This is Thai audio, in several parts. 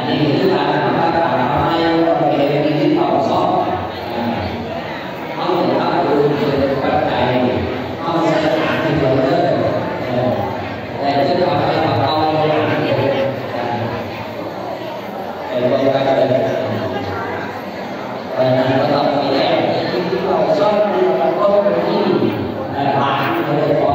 นี่คือการทำให้เราเป็นที่ตอบสอบเขาเห็นว่าดูเป็นปัจจัยเขาสถานที่เราเลิกแต่ที่ทำให้เราเป็นตัวการเลยนั้นก็ต้องมีแรงที่เราชอบเราก็เป็นที่ผ่านเลยพอ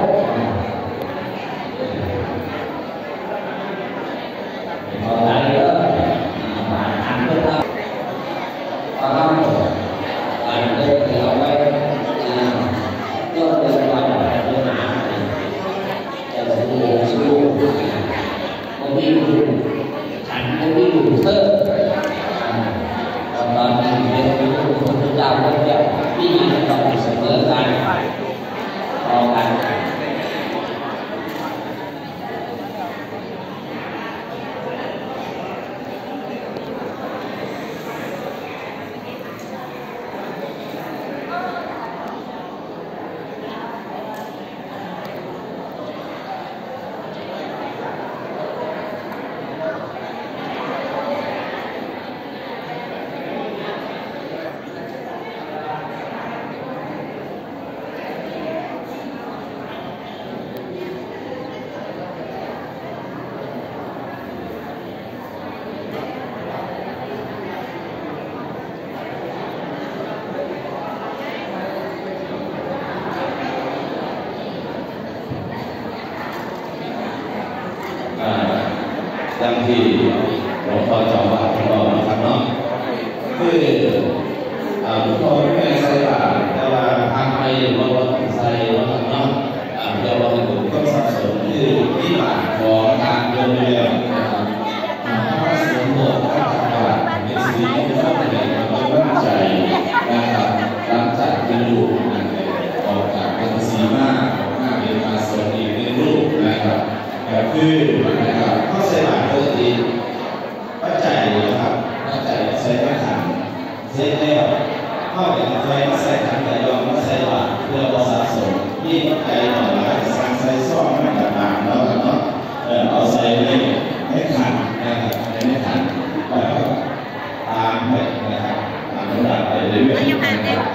ดังที่หลวงพ่อจอมบาทบอกนะครับเนาะคือหลวงพ่อไม่ใส่บาตรแต่ว่าทางไปว่าใส่ว่าเนาะเดี๋ยวเราถึงก็สับสนคือที่บาตรของการเดินเรือพระสงฆ์โบสถ์พระธรรมบาตรในสิ่งที่เราเป็นเราตั้งใจนะครับหลังจากที่ลูกออกจากเป็นสีมาหน้าเป็นมาสนอีกเป็นรูปนะครับคือนะครับข้อใส่บาตรปกติปัจจัยนะครับปัจจัยใส่ไม่ทันเสร็จแล้วข้ออย่างไรมาใส่ทันแต่ยอมมาใส่บาตรเพื่อสะสมนี่ปัจจัยหน่อยละสั่งใส่ซ่อมไม่ต่างๆแล้วกันเนาะเอาใส่ไม่ทันนะครับไม่ทันแล้วตามไปนะครับตามระดับไปเรื่อยๆนะครับ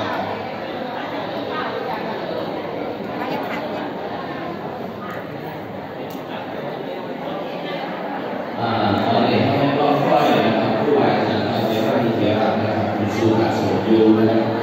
ตอนนี้เขาไม่ต้องค่อยนะครับผู้บาดเจ็บนะครับเดี๋ยวก็มีเสียหลักนะครับมีสู้หาสู้อยู่นะครับ